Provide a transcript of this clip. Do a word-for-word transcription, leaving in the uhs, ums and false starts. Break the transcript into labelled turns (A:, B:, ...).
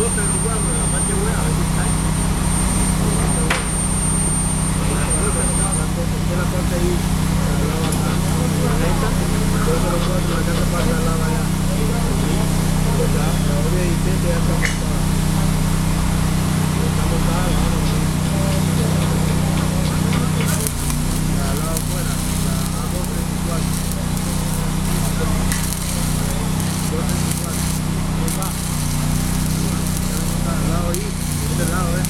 A: treinta y cuatro, la parte buena, a ver si está ahí. La parte ahí, la lava acá, la recta, dos cero cuatro, la casa para la lava allá. Ya, la olla diecisiete ya está montada. Está montada, vamos. La lava afuera, la A dos treinta y cuatro. dos treinta y cuatro. Ahí va. Ya está al lado ahí, de este lado, eh.